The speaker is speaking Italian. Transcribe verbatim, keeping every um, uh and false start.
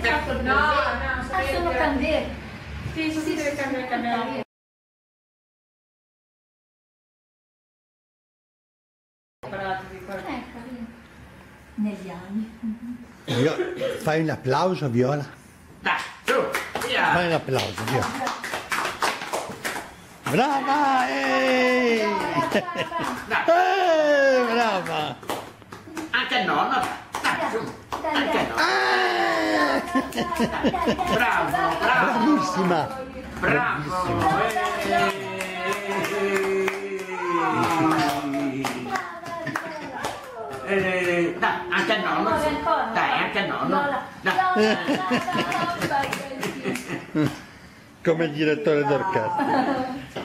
avete fatto il No, presente? no, Ah, sono candele. Sì, sono tutte le candele candele. Eh, carino. Negli anni. Vio- Fai un applauso, Viola. Dai, su, via. Fai un applauso, Viola. Brava! Eh! Eh, brava! Anche il nonno, dai, su. Anche il nonno. Ah! Bravo, bravo. Bravissima! Bravo. Eh. Eh, dai, anche il nonno. Dai, anche il nonno. Dai. Come il direttore d'orchestra.